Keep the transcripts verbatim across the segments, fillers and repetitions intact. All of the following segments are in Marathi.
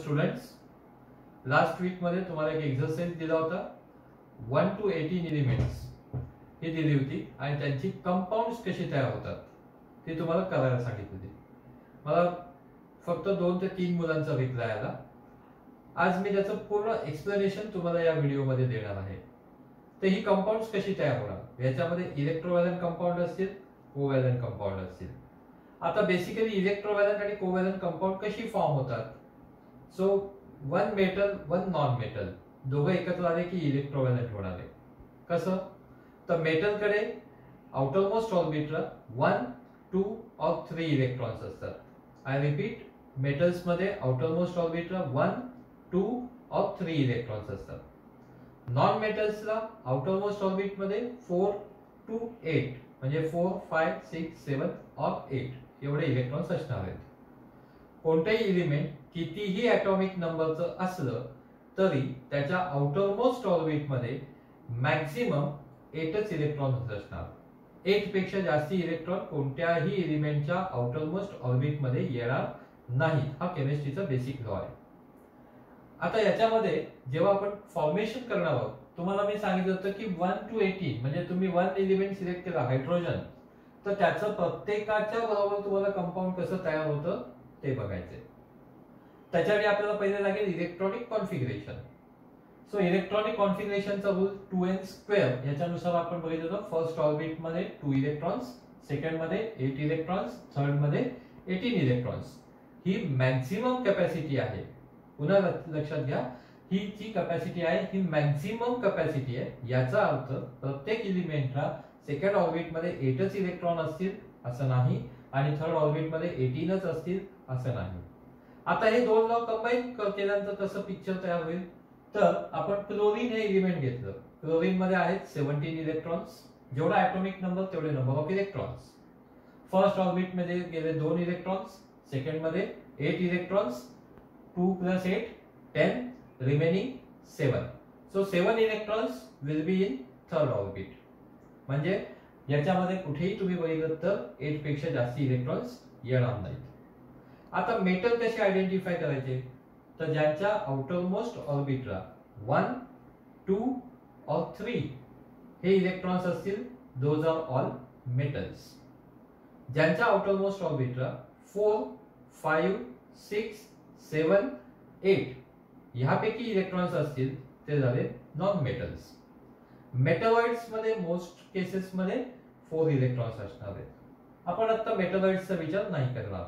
स्टुडंट्स, लास्ट वीक मध्ये तुम्हाला एक एक्सरसाइज दिला होता. वन टू एटीन एलिमेंट्स ही दिली होती आणि त्यांची कंपाऊंड्स कशी तयार होतात ते तुम्हाला करायला सांगितली होती. मला फक्त दोन ते तीन मुलांचा रिप्लाय आला. आज मी त्याचं पूर्ण एक्सप्लेनेशन तुम्हाला या व्हिडिओमध्ये देणार आहे. तर ही कंपाऊंड्स कशी तयार होणार, याच्यामध्ये इलेक्ट्रोव्हॅलेंट कंपाऊंड असतील, कोव्हॅलेंट कंपाऊंड असतील. आता बेसिकली इलेक्ट्रोव्हॅलेंट आणि कोव्हॅलेंट कंपाऊंड कशी फॉर्म होतात. So one metal one non metal दोघं एकत्र आले की इलेक्ट्रोव्हॅलेंट होणार आहे. कसं, तर मेटल कडे आउटरमोस्ट ऑर्बिटला one two or three electrons असतात. आय रिपीट, मेटल्स मध्ये आउटरमोस्ट ऑर्बिटला one two or three electrons असतात. नॉन मेटल्सला आउटरमोस्ट ऑर्बिट मध्ये फोर टू एट म्हणजे four five six seven or eight एवढे इलेक्ट्रॉन्स असणार आहेत. कोणतेही एलिमेंट कितीही ॲटॉमिक नंबरचं असलं तरी त्याच्या आउटरमोस्ट ऑर्बिट मध्ये मॅक्झिमम एटच इलेक्ट्रॉन्स असणार. एट पेक्षा जास्त इलेक्ट्रॉन कोणत्याही एलिमेंटच्या आउटरमोस्ट ऑर्बिट मध्ये येणार नाही. हा केमिस्ट्रीचा बेसिक लॉ आहे. आता याच्यामध्ये जेव्हा आपण फॉर्मेशन करणार आहोत, तुम्हाला मी सांगितलं होतं की वन टू एटीन म्हणजे तुम्ही वन एलिमेंट सिलेक्ट केला हायड्रोजन, तर त्याचं प्रत्येकाच्या बरोबर तुम्हाला कंपाऊंड कसं तयार होतं ते बघायचंय. त्याच्यासाठी आपल्याला पहिले लागेल इलेक्ट्रॉनिक कॉन्फिगरेशन. सो इलेक्ट्रॉनिक कॉन्फिगरेशनचा रूल टू एन स्क्वेअर याच्यानुसार आपण बघितलं होतं. फर्स्ट ऑर्बिट मध्ये टू इलेक्ट्रॉन्स, सेकंड मध्ये एट इलेक्ट्रॉन्स, थर्ड मध्ये एटीन इलेक्ट्रॉन्स. ही मॅक्झिमम कॅपॅसिटी आहे. पुन्हा लक्षात घ्या, ही जी कॅपॅसिटी आहे ही मॅक्झिमम कॅपॅसिटी आहे. याचा अर्थ प्रत्येक एलिमेंटला सेकंड ऑर्बिट मध्ये एटच इलेक्ट्रॉन असतील असं नाही आणि थर्ड ऑर्बिट मध्ये एटीनच असतील असं नाही. आता हे दोन लॉ कंबाईन केल्यानंतर कसं पिक्चर तयार होईल, तर आपण क्लोरीन हे एलिमेंट घेतलं. क्लोरीन मध्ये आहेत सेव्हन्टीन इलेक्ट्रॉन्स. जेवढा ॲटॉमिक नंबर तेवढे number of electrons. First orbit मध्ये गेले दोन इलेक्ट्रॉन्स, सेकंड मध्ये eight electrons. Two plus eight ten, remaining seven. So seven electrons will be in third orbit. म्हणजे याच्यामध्ये कुठेही तुम्ही बघितलं तर एट पेक्षा जास्त इलेक्ट्रॉन्स येणार नाहीत. आता मेटल कसे आयडेंटिफाय करायचे, तर ज्यांच्या आउटरमोस्ट ऑर्बिटला वन टू और थ्री हे इलेक्ट्रॉन्स असतील, दोज आर ऑल मेटल्स. ज्यांच्या आउटरमोस्ट ऑर्बिटला four five six seven eight ह्यापैकी इलेक्ट्रॉन्स असतील ते झाले नॉन मेटल्स. मेटलॉइड्स मध्ये मोस्ट केसेस मध्ये फोर इलेक्ट्रॉन्स असणार आहेत. आपण आता मेटलॉइड्सचा विचार नाही करणार.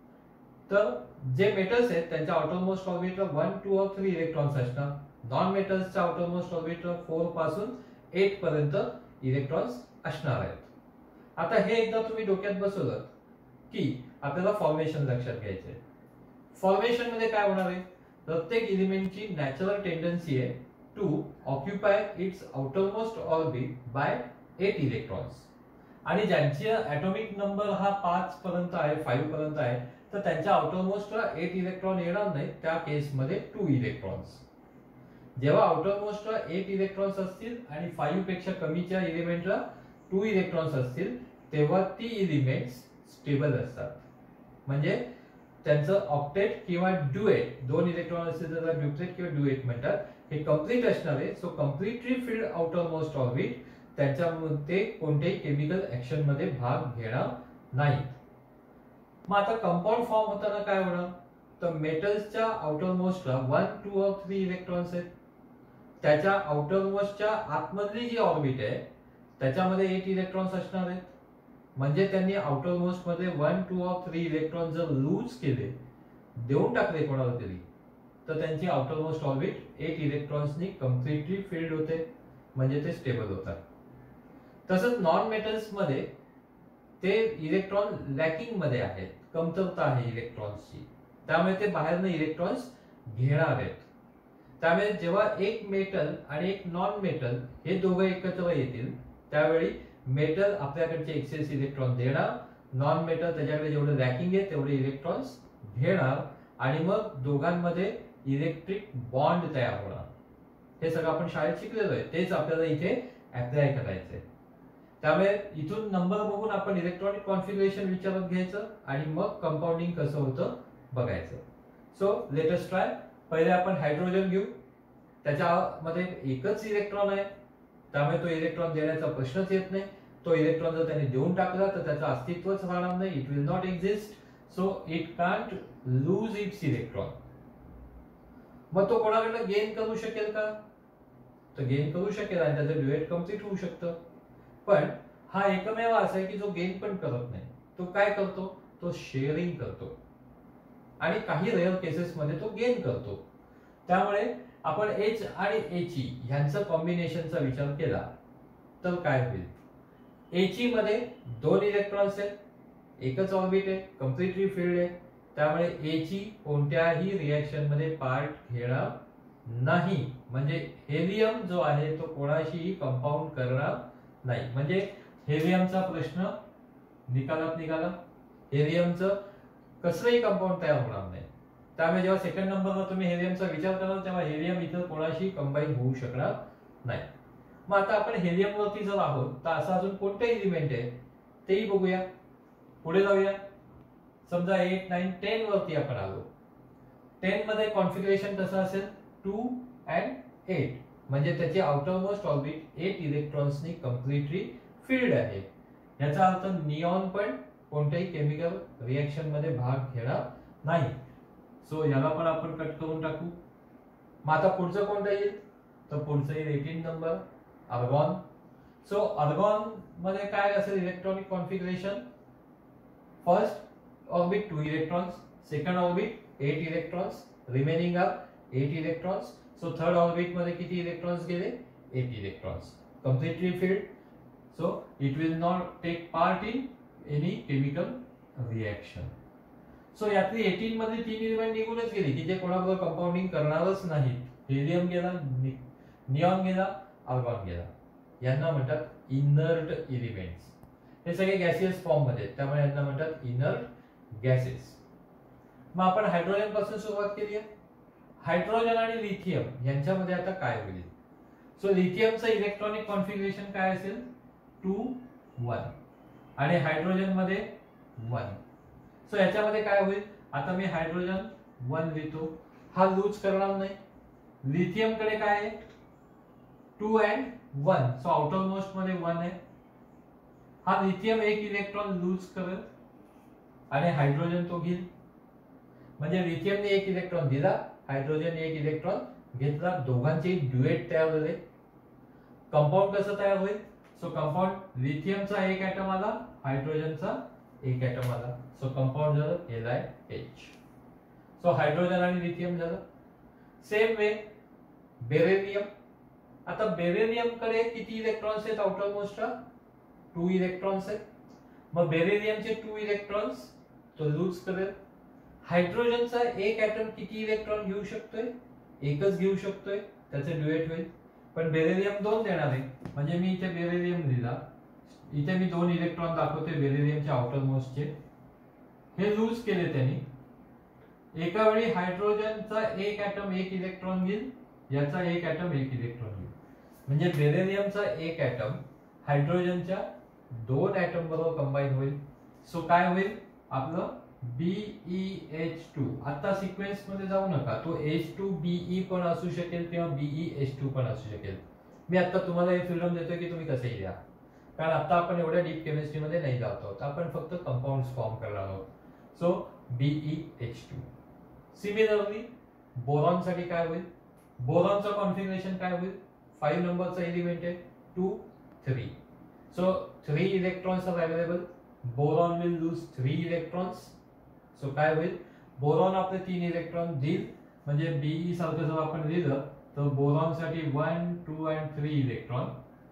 तर जे मेटल्स आहेत त्यांच्या आउटरमोस्ट ऑर्बिटला one two or three electrons असणार. नॉन मेटल्सच्या आउटरमोस्ट ऑर्बिटला फोर पासून एट पर्यंत इलेक्ट्रॉन्स असणार आहेत. आता हे एकदा तुम्ही डोक्यात बसवलं की आपल्याला फॉर्मेशन लक्षात घ्यायचे. फॉर्मेशन मध्ये काय होणार आहे, प्रत्येक एलिमेंटची नॅचरल टेंडन्सी आहे to occupy its outermost orbit by eight electrons. आणि ज्यांची ॲटॉमिक नंबर हा पाच पर्यंत आहे, फाईव्ह पर्यंत आहे, तर त्यांच्या आउटरमोस्टला एट इलेक्ट्रॉन येणार नाही. त्या केसमध्ये टू इलेक्ट्रॉन्स. जेव्हा आउटरमोस्टला एट इलेक्ट्रॉन्स असतील आणि फाईव्ह पेक्षा कमीच्या एलिमेंटला टू इलेक्ट्रॉन्स असतील, तेव्हा ती एलिमेंट्स स्टेबल असतात. म्हणजे त्यांचं ऑक्टेट किंवा ड्युएट, दोन इलेक्ट्रॉन असतील तर ड्युप्लेट किंवा ड्युएट म्हणतात, हे कंप्लीट असणार आहे. So completely filled outermost orbit त्यांच्यामध्ये कोणत्याही केमिकल ऍक्शन मध्ये भाग घेणार नाही. मग आता कंपाऊंड फॉर्म होताना काय होणार, तर मेटल्सच्या आउटरमोस्टला one two or three electrons आहेत. त्याच्या आउटरमोस्टच्या आतमधली जी ऑर्बिट आहे त्याच्यामध्ये एट इलेक्ट्रॉन्स असणार आहेत. म्हणजे त्यांनी आउटरमोस्ट मध्ये one two or three electron जर लूज केले, देऊन टाकले कोणाला तरी, तर त्यांची आउटरमोस्ट ऑर्बिट एट इलेक्ट्रॉन्सनी कम्प्लिटली फिल्ड होते. म्हणजे ते स्टेबल होतात. तसंच नॉन मेटल्स मध्ये ते इलेक्ट्रॉन लॅकिंग मध्ये आहेत, कमतरता आहे इलेक्ट्रॉन्सची, त्यामुळे ते बाहेरनं इलेक्ट्रॉन्स घेणार आहेत. त्यामुळे जेव्हा एक मेटल आणि एक नॉन मेटल हे दोघं एकत्र येतील, त्यावेळी मेटल आपल्याकडचे एक्सेस इलेक्ट्रॉन देणार, नॉन मेटल त्याच्याकडे जेवढे लॅकिंग आहे तेवढे इलेक्ट्रॉन्स घेणार आणि मग दोघांमध्ये इलेक्ट्रिक बॉन्ड तयार होणार. हे सगळं आपण शाळेत शिकलेलो आहे, तेच आपल्याला इथे अप्लाय करायचंय. त्यामुळे इथून नंबर बघून आपण इलेक्ट्रॉनिक कॉन्फिगरेशन विचारत घ्यायचं आणि मग कंपाऊंडिंग कसं होतं बघायचं. So let us try. पहिले आपण हायड्रोजन घेऊ, त्याच्यामध्ये एकच इलेक्ट्रॉन आहे, त्यामुळे तो इलेक्ट्रॉन देण्याचा प्रश्नच येत नाही. तो इलेक्ट्रॉन जर त्याने देऊन टाकला तर त्याचं अस्तित्वच राहणार नाही, it will not exist, so it can't lose its electron. मग तो कोणाकडे गेन करू शकेल का? तर गेन करू शकेल आणि त्याचं ड्युएट कम्प्लीट होऊ शकतं. पण हा एकमेव असा आहे की जो गेन पण करत नाही. तो काय करतो? तो शेअरिंग करतो आणि काही रेअर केसेस मध्ये तो गेन करतो. त्यामुळे आपण एच आणि एची ह्यांचं कॉम्बिनेशनचा विचार केला तर काय होईल? एची मध्ये दोन इलेक्ट्रॉन्स आहेत, एकच ऑर्बिट आहे, कम्प्लिटली फिल्ड आहे, त्यामुळे एची कोणत्याही रिएक्शन मध्ये पार्ट घेणार नाही. म्हणजे हेलियम जो आहे तो कोणाशीही कंपाऊंड करणार नाही. म्हणजे हेलियमचा प्रश्न निकालात निघाला. हेलियमचं कसलंही कंपाऊंड तयार होणार नाही. त्यामुळे जेव्हा सेकंड नंबरवर तुम्ही हेलियमचा विचार कराल तेव्हा हेलियम इतर कोणाशी कंबाईन होऊ शकणार नाही. मग आता आपण हेलियम वरती जर आहोत तर असं अजून कोणते एलिमेंट आहे तेही बघूया. पुढे जाऊया. समजा एट नाईन टेन वरती आपण आलो. टेन मध्ये कॉन्फिगरेशन कसं असेल? टू अँड एट, म्हणजे त्याची आउटर मोस्ट ऑर्बिट एट इलेक्ट्रॉन्सनी कम्प्लिटली फिल्ड आहे. याचा अर्थ निऑन पण कोणत्याही केमिकल रिएक्शन मध्ये भाग घेणार नाही. सो याला पण आपण कट करून टाकू. मग आता पुढचं कोणतं येईल? तर पुढचं येईल eighteen number, argon. So argon मध्ये काय असेल electronic configuration? First orbit two electrons, second orbit eight electrons, remaining are eight electrons. So third orbit मध्ये किती इलेक्ट्रॉन्स गेले? Eight electrons, completely filled. So it will not take part in any chemical reaction. So यातली एटीन मध्ये तीन एलिमेंट निघूनच गेली की जे कोणाबरोबर कंपाऊंडिंग करणारच नाहीत. हेलियम गेला, निऑन गेला, आर्गॉन गेला. यांना म्हणतात इनर्ट एलिमेंट्स. हे सगळे गॅसियस फॉर्म मध्ये आहेत, त्यामुळे यांना म्हणतात इनर्ट गॅसेस. मग आपण हायड्रोजन पासून सुरुवात केली आहे. हायड्रोजन आणि लिथियम यांच्यामध्ये आता काय होईल? सो लिथियमचं इलेक्ट्रॉनिक कॉन्फिगरेशन काय असेल? टू वन आणि हायड्रोजन मध्ये वन. सो याच्यामध्ये काय होईल? आता मी हायड्रोजन वन लिहितो, हा लूज करणार नाही. लिथियम कडे काय आहे? Two and one, so outermost मध्ये वन आहे. हा लिथियम एक इलेक्ट्रॉन लूज करेल आणि हायड्रोजन तो घेईल. म्हणजे लिथियमने एक इलेक्ट्रॉन दिला, हायड्रोजन एक इलेक्ट्रॉन घेतला, दोघांचे ड्युएट तयार झाले. कंपाऊंड कसं तयार होईल? सो कंपाऊंड लिथियमचा एक ऍटम आला, हायड्रोजनचा एक ऍटम आला. सो कंपाऊंड झालं L I H. So hydrogen आणि लिथियम झालं. Same way beryllium. आता बेरिलियम कडे किती इलेक्ट्रॉन्स आहेत आउटर मोस्टला? टू इलेक्ट्रॉन्स आहेत. मग बेरिलियमचे टू इलेक्ट्रॉन्स तो लूज करेल. हायड्रोजनचा एक ऍटम किती इलेक्ट्रॉन घेऊ शकतोय? एकच घेऊ शकतोय, त्याचे ड्युएट होईल. पण बेरिलियम दोन देणार आहे, म्हणजे मी इथे बेरिलियम लिहिला, इथे मी दोन इलेक्ट्रॉन दाखवते बेरिलियमच्या आउटर मोस्टचे. हे लूज केले त्यांनी. एका वेळी हायड्रोजनचा एक ऍटम एक इलेक्ट्रॉन घेईल, याचा एक ऍटम एक इलेक्ट्रॉन घेईल. म्हणजे बेरिलियमचा एक ऍटम हायड्रोजनच्या दोन ऍटम बरोबर कंबाईन होईल. सो काय होईल आपलं? बीईएच टू. आता सिक्वेन्स मध्ये जाऊ नका, तो एच टू बीई पण असू शकेल किंवा बीई एच टू पण असू शकेल. मी आता तुम्हाला हे फ्रीडम देतोय की तुम्ही कसेही द्या, कारण आता आपण एवढ्या डीप केमिस्ट्री मध्ये नाही जात आहोत. आपण फक्त कंपाऊंड्स फॉर्म करणार आहोत. So B E H. Similarly boron साठी काय होईल? बोरॉनचं कॉन्फिगरेशन काय होईल? फाईव्ह नंबरचा एलिमेंट आहे, two three. So three electrons are available. Boron will lose three electrons. So काय होईल? बोरॉन आपले तीन इलेक्ट्रॉन देईल. म्हणजे बीई सारखं जर आपण लिहिलं तर बोरॉन साठी one two and three electron.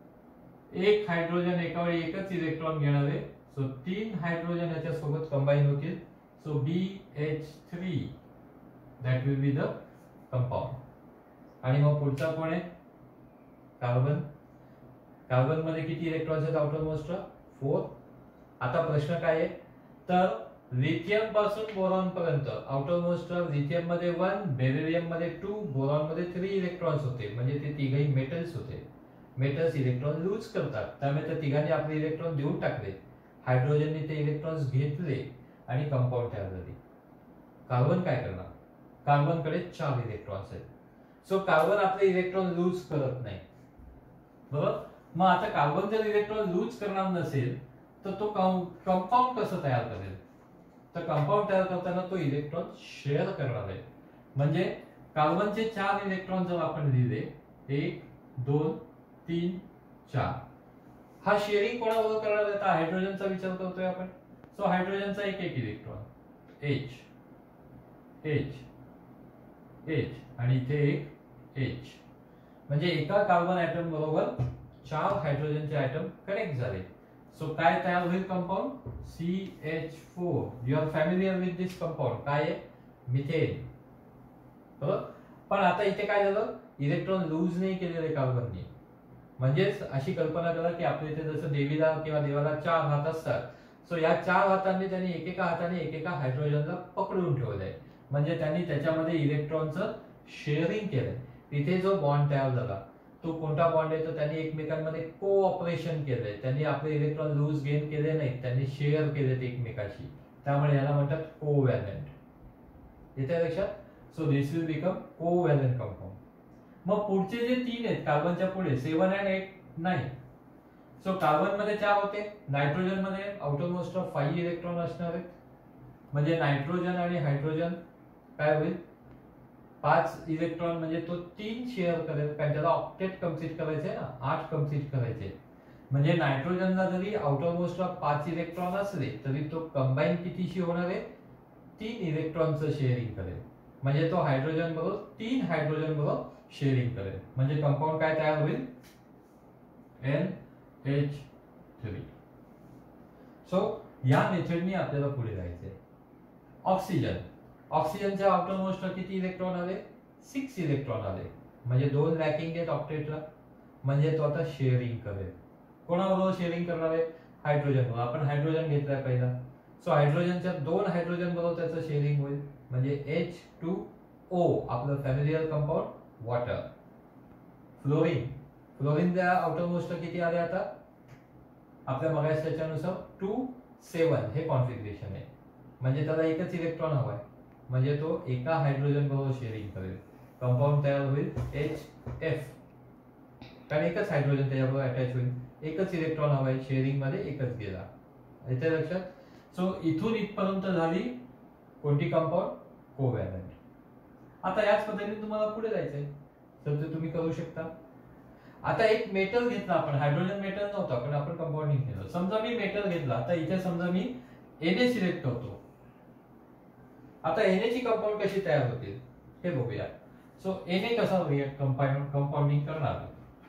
एक हायड्रोजन एका वेळी एकच इलेक्ट्रॉन घेणार आहे. सो तीन हायड्रोजन याच्या सोबत कंबाईन होतील. So B H three that will be the compound. आणि मग पुढचा कोण आहे? कार्बन. कार्बन मध्ये किती इलेक्ट्रॉन्स आहेत आउटर मोस्ट? फोर. आता प्रश्न काय आहे? तर लिथियम पासून बोरॉन पर्यंत आउटर मोस्ट लिथियम मध्ये वन, बेरिलियम मध्ये टू, बोरॉन मध्ये थ्री इलेक्ट्रॉन्स होते. म्हणजे ते तिघही मेटल्स होते. मेटल्स इलेक्ट्रॉन लूज करतात, त्यामुळे त्या तिघांनी आपले इलेक्ट्रॉन देऊन टाकले. हायड्रोजनने ते इलेक्ट्रॉन्स घेतले आणि कंपाऊंड तयार झाले. कार्बन काय करणार? कार्बन कडे चार इलेक्ट्रॉन्स आहेत. सो कार्बन आपले इलेक्ट्रॉन लूज करत नाही, बरोबर. मग आता कार्बन जर इलेक्ट्रॉन लूज करणार नसेल तर तो कंपाऊंड कसं तयार करेल, तर कंपाऊंड तयार करताना तो इलेक्ट्रॉन शेअर करणार आहे. म्हणजे कार्बनचे चार इलेक्ट्रॉन जर आपण लिहिले एक दोन तीन चार, हा शेअरिंग कोणाबरोबर करणार आहे, तर हायड्रोजनचा विचार करतोय आपण. सो हायड्रोजनचा एक एक इलेक्ट्रॉन एच एच एच आणि इथे एक एच, म्हणजे एका कार्बन ऍटम बरोबर चार हायड्रोजनचे ऍटम कनेक्ट झाले. सो काय तयार होईल compound C H four. You are familiar with this compound. काय आहे, मिथेन, बरोबर. पण आता इथे काय झालं, इलेक्ट्रॉन लूज नाही केलेले कार्बनने. म्हणजेच अशी कल्पना करा की आपल्या इथे जसं देवीला किंवा देवाला चार हात असतात. सो या चार हातांनी त्यांनी एकेका हाताने एकेका हायड्रोजनला पकडून ठेवलंय. म्हणजे त्यांनी त्याच्यामध्ये इलेक्ट्रॉनचं शेअरिंग केलंय. तिथे जो बॉन्ड तयार झाला तो कोणता बॉन्ड आहे, तर त्यांनी एकमेकांमध्ये कोऑपरेशन केलंय. त्यांनी आपले इलेक्ट्रॉन लूज गेन केले नाहीत, त्यांनी शेअर केलेत एकमेकाशी. त्यामुळे याला म्हणतात कोव्हॅलेंट. येते लक्षात. So this will become covalent compound. मग पुढचे जे तीन आहेत कार्बनच्या पुढे seven and eight nine. So carbon मध्ये चार होते, नायट्रोजन मध्ये outermost of five electron असणार आहेत. म्हणजे नायट्रोजन आणि हायड्रोजन काय होईल, पाच इलेक्ट्रॉन. म्हणजे तो तीन शेअर करेल, कारण त्याला ऑक्टेट कम्प्लीट करायचे ना, आठ कम्प्लीट करायचे. म्हणजे नायट्रोजनला जरी आउटर मोस्ट ऑफ पाच इलेक्ट्रॉन असले तरी तो कंबाईन कितीशी होणार आहे, तीन इलेक्ट्रॉनचं शेअरिंग करेल. म्हणजे तो हायड्रोजन बरोबर तीन हायड्रोजन बरोबर शेअरिंग करेल. म्हणजे कंपाऊंड काय तयार होईल, एन एच थ्री. सो या मेथडनी आपल्याला पुढे जायचंय. ऑक्सिजन. ऑक्सिजनच्या आउटर मोस्ट किती इलेक्ट्रॉन आले, सिक्स इलेक्ट्रॉन आले. म्हणजे दोन लॅकिंग आहेत ऑक्टेटला. म्हणजे तो आता शेअरिंग करेल. कोणाबरोबर शेअरिंग करणार आहे, हायड्रोजन बरोबर. आपण हायड्रोजन घेतलाय पहिला. सो हायड्रोजनच्या दोन हायड्रोजन बरोबर त्याचं शेअरिंग होईल. म्हणजे एच टू ओ आपलं फॅमिलियर कंपाऊंड वॉटर. फ्लोरीन. फ्लोरीनच्या आउटर मोस्ट किती आले आता आपल्या मगाशी त्याच्यानुसार टू सेवन हे कॉन्फिगरेशन आहे. म्हणजे त्याला एकच इलेक्ट्रॉन हवाय. म्हणजे तो एका हायड्रोजन बरोबर शेअरिंग करेल. कंपाऊंड तयार होईल एच एफ, कारण एकच हायड्रोजन त्याच्याबरोबर अटॅच होईल. एकच इलेक्ट्रॉन हवाय, शेअरिंग मध्ये एकच गेला. येते लक्षात. सो इथून इथपर्यंत झाली कोणती कंपाऊंड, कोव्हॅलेंट. आता याच पद्धतीने तुम्हाला पुढे जायचंय तर ते तुम्ही करू शकता. आता एक मेटल घेतला आपण, हायड्रोजन मेटल नव्हता पण आपण कंपाऊंडिंग केलं. समजा मी मेटल घेतला, आता इथे समजा मी Na सिलेक्ट करतो. आता Na ची कंपाऊंड कशी तयार होते हे बघूया. सो Na कसा रिएक्ट कंपाऊंड कंपाऊंडिंग करणार.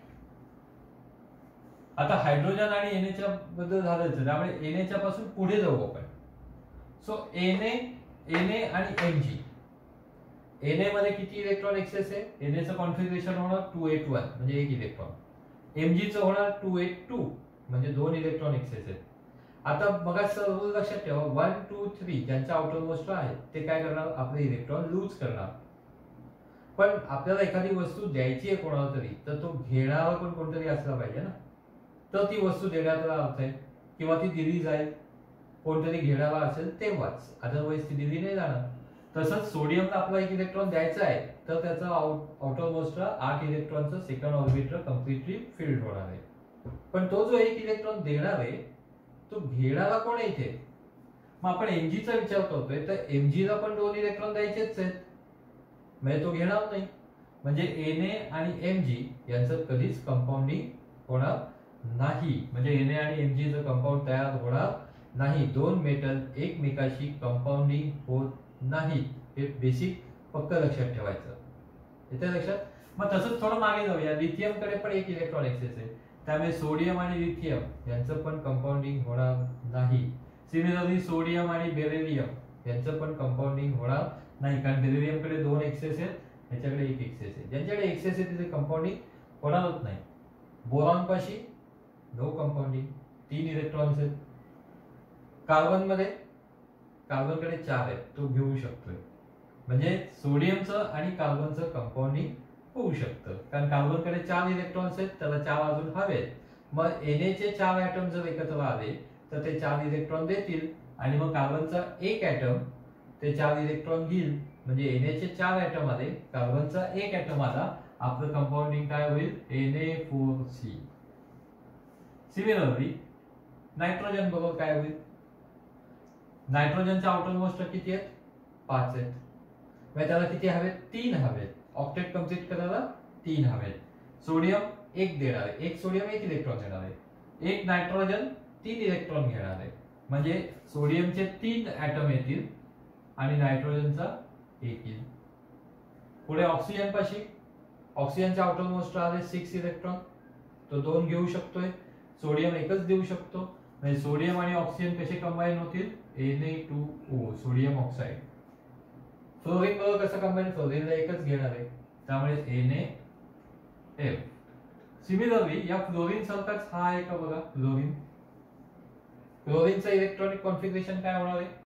आता हायड्रोजन आणि Na च्या बद्दल झालं, त्यामुळे Na च्या पासून पुढे जाऊ आपण. सो Na Na आणि Mg. Na मध्ये किती इलेक्ट्रॉन एक्सेस आहे, Na चं कॉन्फिगरेशन होणार टू एट वन म्हणजे एक इलेक्ट्रॉन. Mg चं होणार टू एट टू म्हणजे दोन इलेक्ट्रॉन एक्सेस आहेत. आता बघा सर्व लक्षात ठेवा, वन टू थ्री ज्यांच्या आउटर मोस्ट आहे ते काय करणार, आपले इलेक्ट्रॉन लूज करणार. पण आपल्याला एखादी वस्तू द्यायची आहे कोणाला तरी, तर तो घेणारा पण कोणतरी असला पाहिजे ना. तर ती वस्तू देण्याचा अर्थ आहे, किंवा ती दिली जाईल कोणतरी घेणारा असेल तेव्हाच, अदरवाईज ती दिली नाही जाणार. तसंच सोडियमला आपला एक इलेक्ट्रॉन द्यायचा आहे तर त्याचा आउटर मोस्ट आठ इलेक्ट्रॉनचं सेकंड ऑर्बिटर कम्प्लिटली फिल्ड होणार आहे. पण तो जो एक इलेक्ट्रॉन देणार आहे तो घेणारा कोण आहे इथे. मग आपण Mg चा विचार करतोय तर Mg ला पण दोन इलेक्ट्रॉन द्यायचेच आहेत, म्हणजे तो घेणार नाही. म्हणजे Na आणि Mg यांचं कधीच कंपाऊंडिंग होणार नाही. म्हणजे Na आणि Mg चं कंपाऊंड तयार होणार नाही. दोन मेटल एकमेकाशी कंपाऊंडिंग होत नाही. हे बेसिक फक्त लक्षात ठेवायचं. येते लक्षात. मग तसंच थोडं मागे जाऊया. लिथियम कडे पण एक इलेक्ट्रॉन एक्सेस आहे, त्यामुळे सोडियम आणि लिथियम यांचं पण कंपाऊंडिंग होणार नाही. सिमिलरली सोडियम आणि बेरिलियम यांचं पण कंपाऊंडिंग होणार नाही, कारण बेरिलियम कडे दोन एक्सेस आहेत, याच्याकडे एक एक्सेस आहे. ज्यांच्याकडे एक्सेस आहे तिथे कंपाऊंडिंग होणारच नाही. बोरॉन पाशी नो कंपाऊंडिंग, तीन इलेक्ट्रॉन्स आहेत. कार्बन मध्ये कार्बन कडे चार आहेत, तो घेऊ शकतोय. म्हणजे सोडियमचं आणि कार्बनचं कंपाऊंडिंग होऊ शकतं, कारण कार्बन कडे चार इलेक्ट्रॉन्स आहेत, त्याला चार अजून हवेत. मग Na चे चार ऍटम जर एकत्र आले तर ते चार इलेक्ट्रॉन देतील, आणि मग कार्बनचा एक ऍटम ते चार इलेक्ट्रॉन घेईल. म्हणजे Na चे चार ऍटम आले, कार्बनचा एक ऍटम आला, आपलं कंपाऊंडिंग काय होईल N A four C. Similarly nitrogen बरोबर काय होईल, नायट्रोजनच्या आउटर मोस्ट किती आहेत, पाच आहेत. म्हणजे त्याला किती हवेत, तीन हवेत. ऑक्टेट कम्प्लीट करायला तीन हवेत. सोडियम एक देणार आहे, एक सोडियम एक इलेक्ट्रॉन देणार आहे, एक नायट्रोजन तीन इलेक्ट्रॉन घेणार आहे. म्हणजे सोडियमचे तीन ऍटम येतील आणि नायट्रोजनचा एक येईल. पुढे ऑक्सिजन पाशी, ऑक्सिजनच्या आउटर मोस्ट आले सिक्स इलेक्ट्रॉन, तो दोन घेऊ शकतोय, सोडियम एकच देऊ शकतो. म्हणजे सोडियम आणि ऑक्सिजन कसे कंबाईन होतील, N A two O, sodium oxide. Fluorine बरोबर कसं कंबाईन, फ्लोरीनला एकच घेणार आहे, त्यामुळे एन ए एफ. सिमिलरली या फ्लोरीन सारखाच हा आहे का बघा, फ्लोरीन. फ्लोरीनचं इलेक्ट्रॉनिक कॉन्फिगरेशन काय होणार आहे,